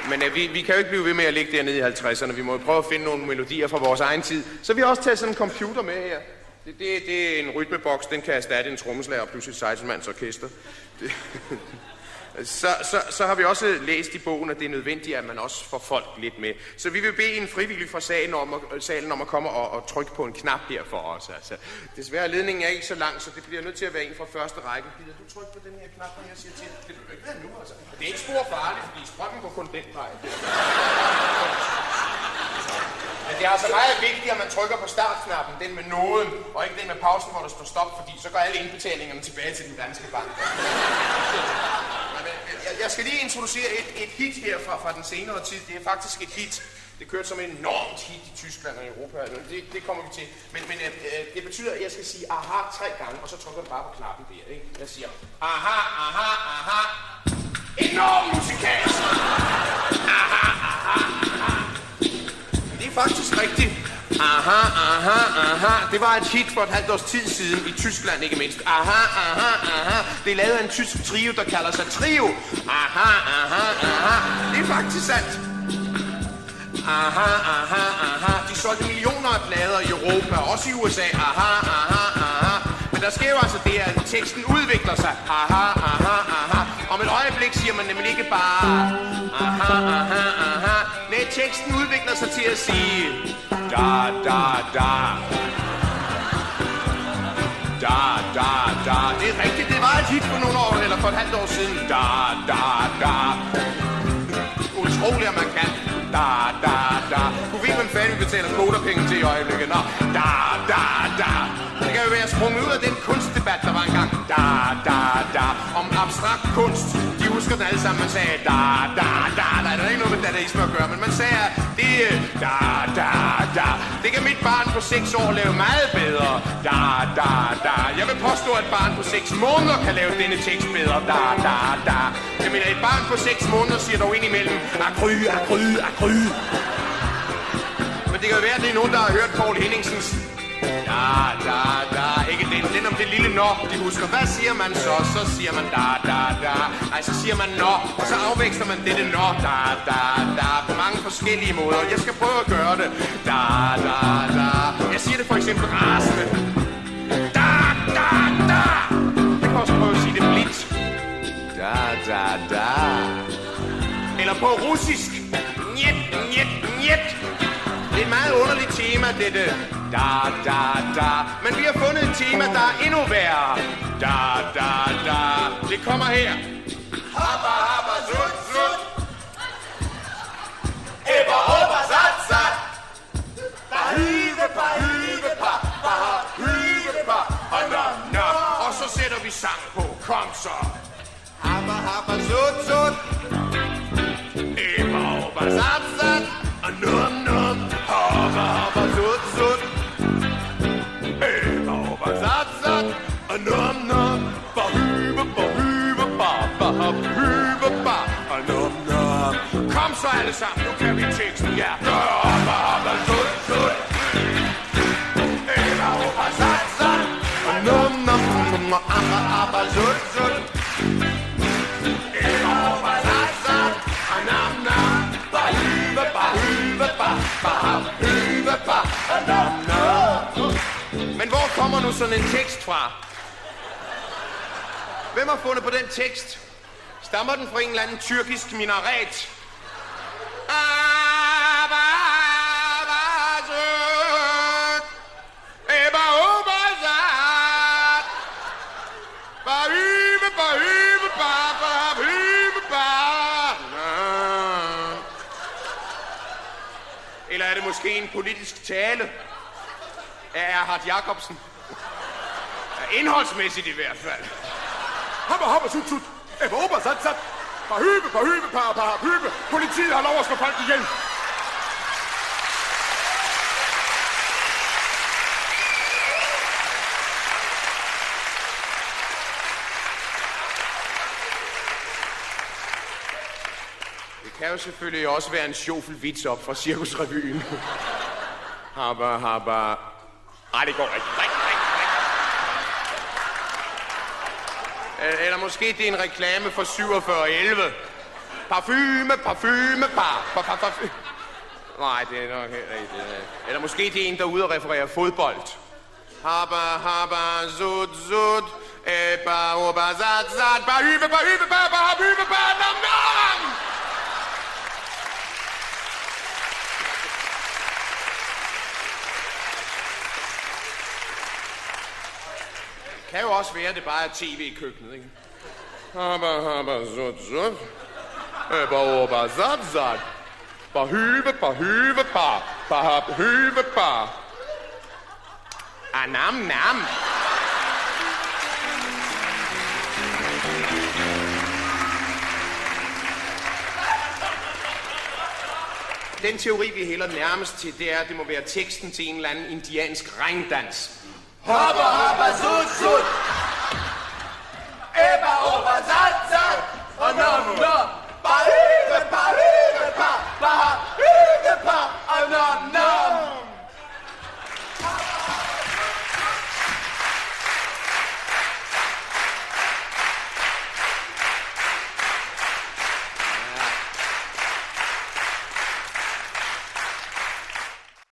Men vi kan jo ikke blive ved med at ligge dernede i 50'erne. Vi må jo prøve at finde nogle melodier fra vores egen tid. Så vi har også taget sådan en computer med her. Det er en rytmeboks, den kan erstatte en trommeslager plus et 16-mands orkester. Så har vi også læst i bogen, at det er nødvendigt, at man også får folk lidt med. Så vi vil bede en frivillig fra salen om at komme og trykke på en knap her for os. Altså, desværre ledningen er ikke så lang, så det bliver nødt til at være en fra første række. Gider du trykke på den her knap, når jeg siger til? Det vil ikke være nu, altså. Det er ikke spor farligt, fordi strømmen går kun den vej. Men det er altså meget vigtigt, at man trykker på startknappen, den med nåden, og ikke den med pausen, hvor der står stop, fordi så går alle indbetalingerne tilbage til den danske bank. Jeg skal lige introducere et hit her fra den senere tid. Det er faktisk et hit. Det kørte som et enormt hit i Tyskland og Europa. Det kommer vi til. Men det betyder, at jeg skal sige aha 3 gange, og så trykker du bare på knappen der, ikke? Jeg siger aha, aha, aha. Enorm musikalsk. Aha, aha, aha. Det er faktisk rigtigt. Aha, aha, aha. Det var et hit for et halvt års tid siden i Tyskland, ikke mindst. Aha, aha, aha. Det er lavet af en tysk trio, der kalder sig Trio. Aha, aha, aha. Det er faktisk sandt. Aha, aha, aha. De solgte millioner af plader i Europa, også i USA. Aha, aha, aha. Men der sker jo altså det, at teksten udvikler sig. Aha, aha, aha. Om et øjeblik siger man nemlig ikke bare aha, aha, aha. Nej, teksten udvikler sig til at sige da, da, da. Da, da, da. Det er rigtigt, det var et hit for nogle år, eller for et halvt år siden. Da, da, da. Utroligt, at man kan. Da, da, da. Du ved, hvem fanden vi betaler koderpenge til i øjeblikket. Nå, da, da, da. Det kan jo være sprunget ud af den kunstdebat, der var engang. Da, da, da. Om abstrakt kunst. De husker den alle sammen, man sagde da, da, da. Der er ikke noget med dadaisme at gøre, men man sagde, at det da, da, da. Det kan mit barn på 6 år lave meget bedre. Da, da, da. Jeg vil påstå, at et barn på 6 måneder kan lave denne tekst bedre. Da, da, da. Jeg mener, et barn på 6 måneder siger dog indimellem akry, akry, akry. Men det kan jo være, at det er nogen, der har hørt Poul Henningsens da, da, da. Ikke den om det lille nå, de husker. Hvad siger man så? Så siger man da, da, da. Ej, så siger man nå, og så afveksler man dette nå, da, da, da. På mange forskellige måder. Jeg skal prøve at gøre det. Da, da, da. Jeg siger det for eksempel rasende. Da, da, da. Jeg kan også prøve at sige det blidt. Da, da, da. Eller på russisk. Njet, njet, njet. Det er et meget underligt tema, dette. Da, da, da. Men vi har fundet et tema, der er endnu værre. Da, da, da. Det kommer her. Habba, habba, zut, zut. Ebba, hoppa, sat, sat. Bahive, bahive, ba, baha, hyve, ba, og nå, nå. Og så sætter vi sang på. Kom så. Habba, habba, zut, zut. Ebba, hoppa, sat, sat. Og nå, nå. Habba, habba, zut, zut. Ebba, hoppa, sat, sat. Og nå, nå. Bahive, bahive, ba, baha, hyve, ba, og nå, nå. Kom så alle sammen, nu kan vi teksten, ja. Habba, habba, zut, zut. Ebba, hoppa, sat, sat. Og nå, nå, nå, habba, habba, zut, zut. Ebba, hoppa, sat, sat. Og nå, nå. Bahive, bahive, ba, baha, hyve, ba, og nå, nå. Men hvor kommer nu sådan en tekst fra? Hvem har fundet på den tekst? Stammer den fra en eller anden tyrkisk minaret? Eller er det måske en politisk tale af Erhard Jacobsen? Ja, indholdsmæssigt i hvert fald. Habba, habba, sut, sut. Ebba, hoppa, sat, sat. Bahybe, bahybe, ba, hybe. Politiet har lov at slå folk ihjel. Det kan jo selvfølgelig også være en sjofel vits op fra Cirkusrevyen. Habba, habba. Ej, det går ikke. Eller måske det er en reklame for 4711. Parfume, parfume, parfume. Nej, det er nok helt rigtigt. Eller måske det er en, der er ude og referere fodbold. Habba, habba, zut, zut. Ebba, oba, zat, zat. Bahybe, bahybe, baba, habybe, ba, nam, nam. Det kan jo også være, at det bare er tv-køkkenet, ikke? Habba, habba, zut, zut. Ebba, oba, zat, zat. Bahybe, bahybe, ba. Bahybe, ba. Anam, nam. Den teori, vi hælder nærmest til, det er, at det må være teksten til en eller anden indiansk regndans. Hoppa, hoppa, sut, sut. Ebba, oba, zat, zat. Og nom, nom.